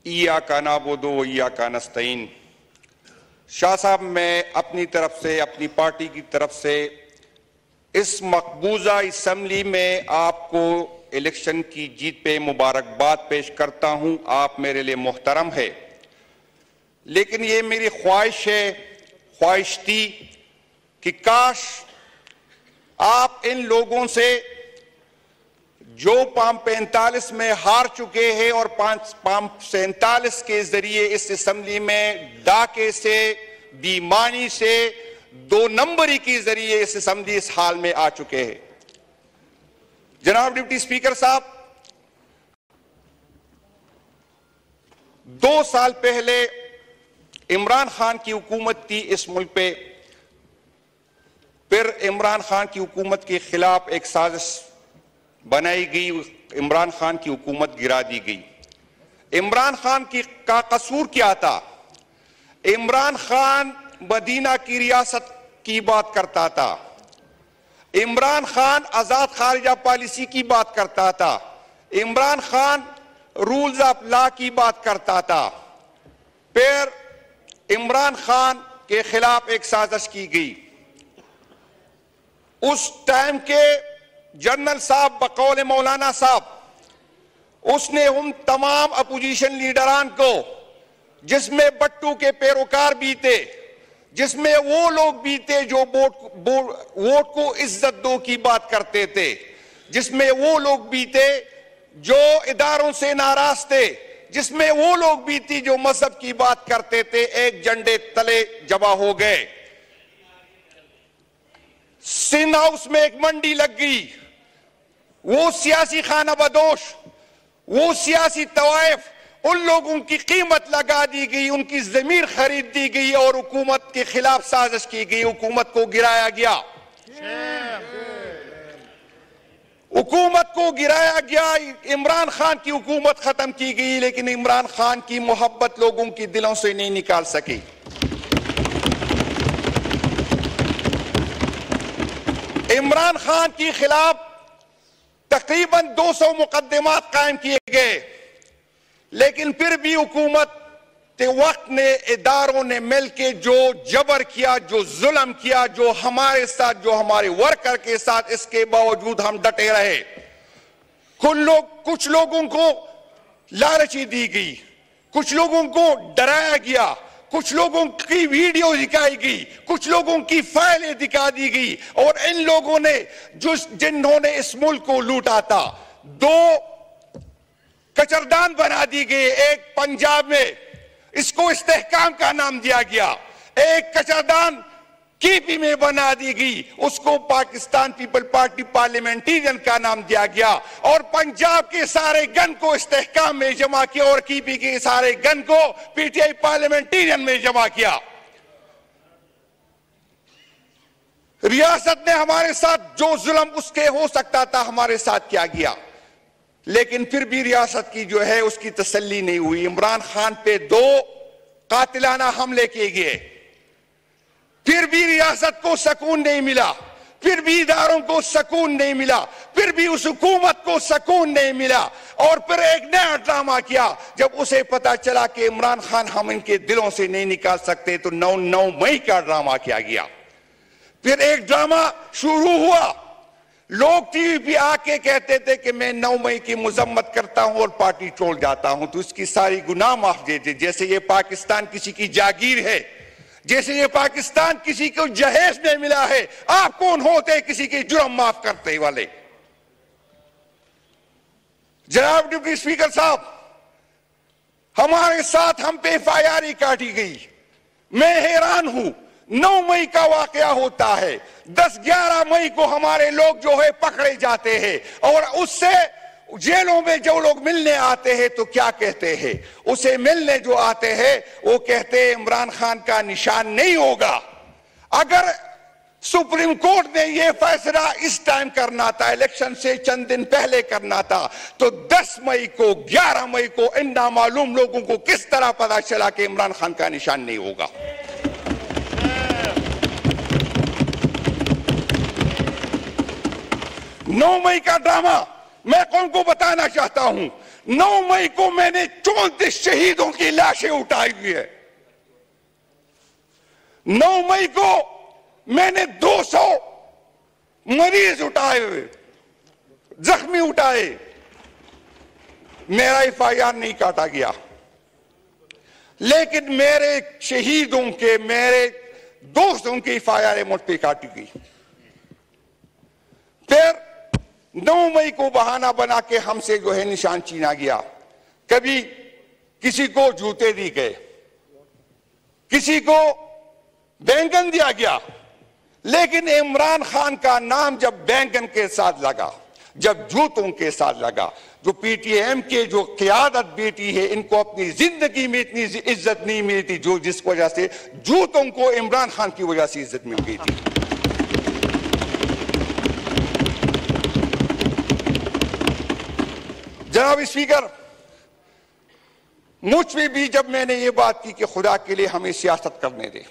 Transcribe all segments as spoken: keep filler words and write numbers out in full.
इय्याका नअबुदु व इय्याका नस्तईन। शाह साहब, मैं अपनी तरफ से, अपनी पार्टी की तरफ से इस मकबूजा असम्बली में आपको इलेक्शन की जीत पे मुबारकबाद पेश करता हूं। आप मेरे लिए मोहतरम है, लेकिन ये मेरी ख्वाहिश है, ख्वाहिश थी कि काश आप इन लोगों से जो पाम पैंतालीस में हार चुके हैं और पांच पाम सैंतालीस के जरिए इस असेंबली में डाके से, बेईमानी से, दो नंबरी के जरिए इस असेंबली इस हाल में आ चुके हैं। जनाब डिप्टी स्पीकर साहब, दो साल पहले इमरान खान की हुकूमत थी इस मुल्क पे, फिर इमरान खान की हुकूमत के खिलाफ एक साजिश बनाई गई, इमरान खान की हुकूमत गिरा दी गई। इमरान खान की का कसूर क्या था? इमरान खान मदीना की रियासत की बात करता था, इमरान खान आजाद खारिजा पॉलिसी की बात करता था, Imran Khan rules of law की बात करता था। फिर इमरान खान के खिलाफ एक साजिश की गई। उस टाइम के जनरल साहब बकौल मौलाना साहब, उसने उन तमाम अपोजिशन लीडरान को, जिसमें बट्टू के पैरोकार भी थे, जिसमें वो लोग भी थे जो वोट वोट को इज्जत दो की बात करते थे, जिसमें वो लोग भी थे जो इदारों से नाराज थे, जिसमें वो लोग भी थी जो मजहब की बात करते थे, एक झंडे तले जमा हो गए। सिंध हाउस में एक मंडी लग गई। वो सियासी खाना बदोश, वो सियासी तवाइफ, उन लोगों की कीमत लगा दी गई, उनकी जमीर खरीद दी गई और हुकूमत के खिलाफ साजिश की गई, हुकूमत को गिराया गया, हुकूमत को गिराया गया। इमरान खान की हुकूमत खत्म की गई, लेकिन इमरान खान की मोहब्बत लोगों के दिलों से नहीं निकाल सकी। इमरान खान के खिलाफ तकरीबन दो सौ मुकदमात कायम किए गए, लेकिन फिर भी हुकूमत के वक्त ने, इदारों ने मिलकर जो जबर किया, जो जुल्म किया, जो हमारे साथ, जो हमारे वर्कर के साथ, इसके बावजूद हम डटे रहे। कुछ लोग कुछ लोगों को लालची दी गई, कुछ लोगों को डराया गया, कुछ लोगों की वीडियो दिखाई गई, कुछ लोगों की फाइलें दिखा दी गई, और इन लोगों ने जो जिन्होंने इस मुल्क को लूटा था, दो कचरदान बना दी गई। एक पंजाब में इसको इस्तेहकाम का नाम दिया गया, एक कचरदान कीपी में बना दी गई, उसको पाकिस्तान पीपल पार्टी पार्लियामेंटेरियन का नाम दिया गया, और पंजाब के सारे गन को इस्तेहकाम में जमा किया और कीपी के सारे गन को पीटीआई पार्लियामेंटेरियन में जमा किया। रियासत ने हमारे साथ जो जुल्म उसके हो सकता था हमारे साथ किया गया, लेकिन फिर भी रियासत की जो है उसकी तसल्ली नहीं हुई। इमरान खान पे दो कातिलाना हमले किए गए, फिर भी रियासत को सुकून नहीं मिला, फिर भी इदारों को सुकून नहीं मिला, फिर भी उस हुकूमत को सुकून नहीं मिला, और फिर एक नया ड्रामा किया। जब उसे पता चला कि इमरान खान हम इनके दिलों से नहीं निकाल सकते, तो नौ नौ मई का ड्रामा किया गया। फिर एक ड्रामा शुरू हुआ। लोग टीवी पे आके कहते थे कि मैं नौ मई की मुजम्मत करता हूं और पार्टी छोड़ जाता हूं, तो इसकी सारी गुनाह माफ दे दे, जैसे ये पाकिस्तान किसी की जागीर है, जैसे ये पाकिस्तान किसी को जहेज नहीं मिला है। आप कौन होते किसी के जुर्म माफ करते वाले? जनाब डिप्टी स्पीकर साहब, हमारे साथ हम पे एफ आई आर ही काटी गई। मैं हैरान हूं, नौ मई का वाकया होता है, दस ग्यारह मई को हमारे लोग जो है पकड़े जाते हैं, और उससे जेलों में जो लोग मिलने आते हैं तो क्या कहते हैं? उसे मिलने जो आते हैं वो कहते हैं इमरान खान का निशान नहीं होगा। अगर सुप्रीम कोर्ट ने यह फैसला इस टाइम करना था, इलेक्शन से चंद दिन पहले करना था, तो दस मई को, ग्यारह मई को इन नामालूम लोगों को किस तरह पता चला कि इमरान खान का निशान नहीं होगा? नौ मई का ड्रामा मैं कौन को बताना चाहता हूं। नौ मई को मैंने चौंतीस शहीदों की लाशें उठाई हुई है। नौ मई को मैंने दो सौ मरीज उठाए हुए, जख्मी उठाए, मेरा एफ आई आर नहीं काटा गया, लेकिन मेरे शहीदों के, मेरे दोस्तों की एफ आई आर मुझ पे काटी गई। फिर नौ मई को बहाना बना के हमसे जो है निशान छीना गया। कभी किसी को जूते दी गए, किसी को बैंगन दिया गया, लेकिन इमरान खान का नाम जब बैंगन के साथ लगा, जब जूतों के साथ लगा, जो पीटीएम के जो क़यादत बेटी है, इनको अपनी जिंदगी में इतनी इज्जत नहीं मिली थी जो जिस वजह से जूतों को इमरान खान की वजह से इज्जत मिल गई थी। जनाब स्पीकर, मुझ पे भी जब मैंने ये बात की कि खुदा के लिए हमें सियासत करने दे,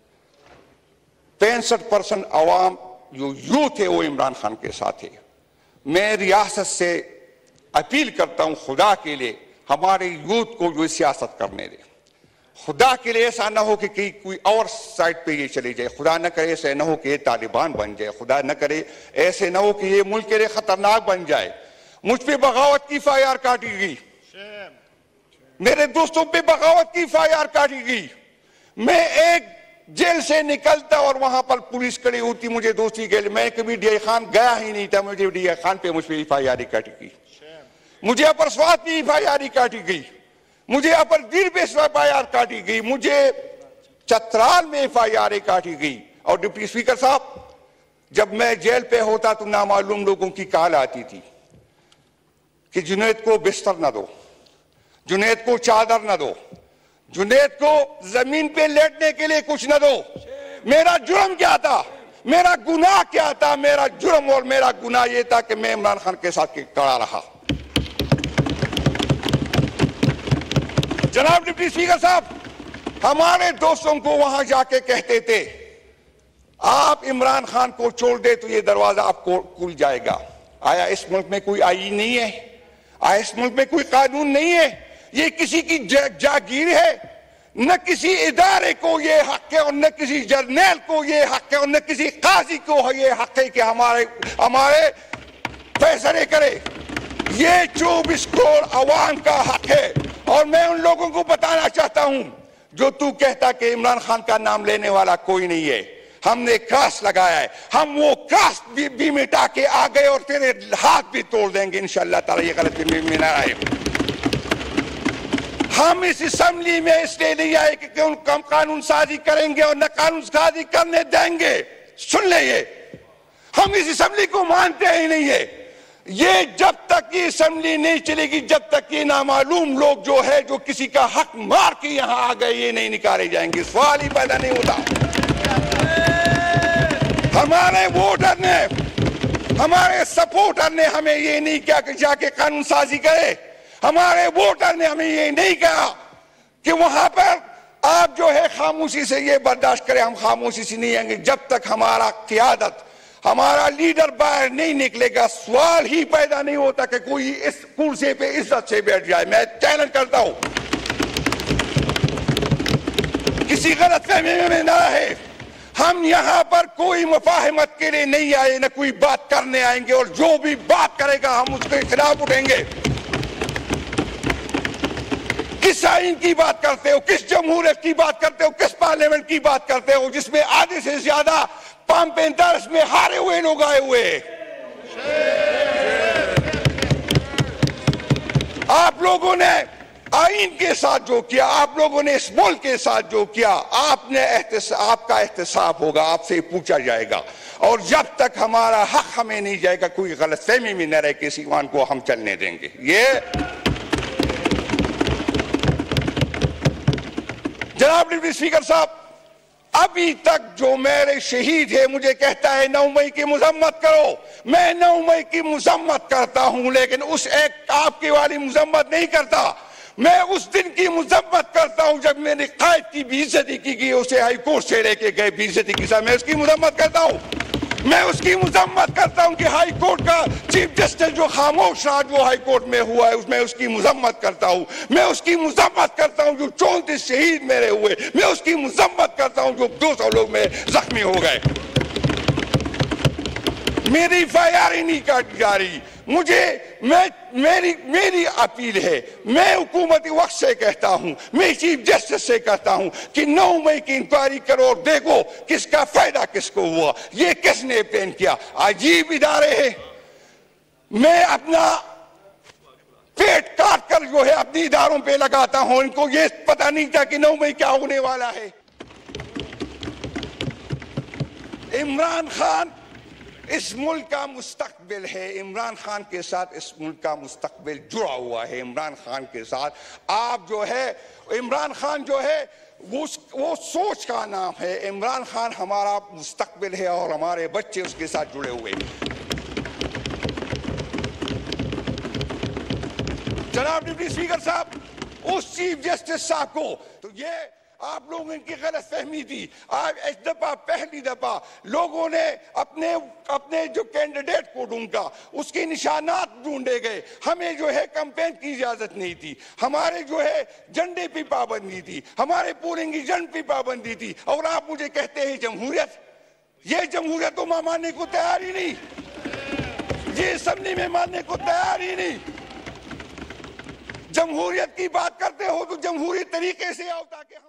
पैंसठ परसेंट अवाम जो यूथ है वो इमरान खान के साथ है। मैं रियासत से अपील करता हूं खुदा के लिए हमारे यूथ को जो सियासत करने दे। खुदा के लिए ऐसा ना हो कि, कि कोई और साइड पे ये चले जाए, खुदा न करे ऐसे ना हो कि ये तालिबान बन जाए, खुदा न करे ऐसे ना हो कि ये मुल्क के लिए खतरनाक बन जाए। मुझ पे बगावत की एफ आई आर काटी गई, मेरे दोस्तों पे बगावत की एफ आई आर काटी गई। मैं एक जेल से निकलता और वहां पर पुलिस खड़ी होती, मुझे दोस्ती के लिए, मैं कभी डी आई खान गया ही नहीं था, मुझे डी आई खान पे मुझ पे एफ आई आर काटी गई, मुझे अपर स्वाद पे एफ आई आर काटी गई, मुझे अपर दीर पे एफ आई आर काटी गई, मुझे चतराल में एफ आई आर काटी गई। और डिप्टी स्पीकर साहब, जब मैं जेल पे होता तो नामालूम लोगों की कॉल आती थी कि जुनैद को बिस्तर न दो, जुनैद को चादर न दो, जुनैद को जमीन पे लेटने के लिए कुछ न दो। मेरा जुर्म क्या था, मेरा गुनाह क्या था? मेरा जुर्म और मेरा गुनाह यह था कि मैं इमरान खान के साथ खड़ा रहा। जनाब डिप्टी स्पीकर साहब, हमारे दोस्तों को वहां जाके कहते थे आप इमरान खान को छोड़ दे तो ये दरवाजा आपको खुल जाएगा। आया इस मुल्क में कोई आईन नहीं है? आया इस मुल्क में कोई कानून नहीं है? ये किसी की जागीर है? न किसी इदारे को ये हक है और न किसी जर्नल को ये हक है और न किसी काजी को ये हक है कि हमारे हमारे फैसले करे। ये चौबीस करोड़ अवाम का हक है। और मैं उन लोगों को बताना चाहता हूं जो तू कहता कि इमरान खान का नाम लेने वाला कोई नहीं है, हमने क्रॉस लगाया है, हम वो क्रॉस भी, भी मिटा के आ गए और तेरे हाथ भी तोड़ देंगे इंशाअल्लाह ताला, ये गलती में ना आए। हम इस असेंबली में इसलिए नहीं आए कि हम कानून साजी करेंगे और न कानून साजी करने देंगे। सुन ले, ये हम इस असेंबली को मानते ही नहीं है। ये जब तक ये असेंबली नहीं चलेगी, जब तक ये नामालूम लोग जो है जो किसी का हक मार के यहां आ गए, ये नहीं निकाले जाएंगे। सवाल ही पैदा नहीं होता। हमारे वोटर ने, हमारे सपोर्टर ने हमें ये नहीं किया कि जाके कानून साजी करे। हमारे वोटर ने हमें ये नहीं कहा कि वहां पर आप जो है खामोशी से ये बर्दाश्त करें। हम खामोशी से नहीं आएंगे जब तक हमारा क़यादत, हमारा लीडर बाहर नहीं निकलेगा। सवाल ही पैदा नहीं होता कि कोई इस कुर्सी पे इज्जत से बैठ जाए। मैं चैलेंज करता हूं, किसी गलतफहमी में ना रहे। हम यहां पर कोई मुफाहमत के लिए नहीं आए, न कोई बात करने आएंगे, और जो भी बात करेगा हम उसके खिलाफ उठेंगे। किस आइन की बात करते हो, किस जमहूरियत की बात करते हो, किस पार्लियामेंट की बात करते हो जिसमें आधे से ज्यादा पंप इंटरेस्ट में हारे हुए लोग आए हुए। आप लोगों ने आइन के साथ जो किया, आप लोगों ने इस मुल्क के साथ जो किया, आपने आपका एहतसाब होगा, आपसे पूछा जाएगा। और जब तक हमारा हक हमें नहीं जाएगा, कोई गलतफहमी में न रहे कि इस ईमान को हम चलने देंगे। ये जनाब डिप्टी स्पीकर साहब, अभी तक जो मेरे शहीद है मुझे कहता है नौ मई की मजम्मत करो। मैं नौ मई की मजम्मत करता हूं, लेकिन उस एक आपकी वाली मजम्मत नहीं करता। मैं उस दिन की मजम्मत करता हूं जब मेरे कायद की बेइज्जती की गई, उसे हाई कोर्ट से लेके गए बेइज्जती के साथ, मैं उसकी मजम्मत करता हूं। मैं उसकी मजम्मत करता हूं कि हाई कोर्ट का चीफ जस्टिस जो खामोश रहा जो हाई कोर्ट में हुआ है उसमें उसकी मजम्मत करता हूं। मैं उसकी मजम्मत करता हूं जो चौंतीस शहीद मेरे हुए, मैं उसकी मजम्मत करता हूं जो दो सौ लोग में जख्मी हो गए। मेरी एफ आई आर ही नहीं काटी जा रही। मुझे मैं मेरी मेरी अपील है, मैं हुकूमती वक्त से कहता हूं, मैं चीफ जस्टिस से कहता हूं कि नौ मई की इंक्वायरी करो और देखो किसका फायदा किसको हुआ, ये किसने प्लान किया। अजीब इदारे हैं। मैं अपना पेट काट कर जो है अपने इदारों पे लगाता हूं, इनको ये पता नहीं था कि नौ मई क्या होने वाला है। इमरान खान इस मुल्क का मुस्तकबिल है। इमरान खान के साथ इस मुल्क का मुस्तकबिल जुड़ा हुआ है। इमरान खान के साथ आप जो है, इमरान खान जो है वो वो सोच का नाम है। इमरान खान हमारा मुस्तकबिल है और हमारे बच्चे उसके साथ जुड़े हुए हैं। जनाब डिप्टी स्पीकर साहब, उस चीफ जस्टिस साहब को तो ये आप लोगों की गलत फहमी थी। आज इस दफा पहली दफा लोगों ने अपने अपने जो कैंडिडेट को ढूंढा, उसके निशानात ढूंढे गए। हमें जो है कैंपेन की इजाजत नहीं थी, हमारे जो है झंडे पे पाबंदी थी, हमारे पोलिंग एजेंट पे पाबंदी थी। और आप मुझे कहते हैं जमहूरियत। ये जमहूरियत तो मैं मानने को तैयार ही नहीं, ये असम्बली में मानने को तैयार ही नहीं। जमहूरियत की बात करते हो तो जमहूरी तरीके से आओ ताकि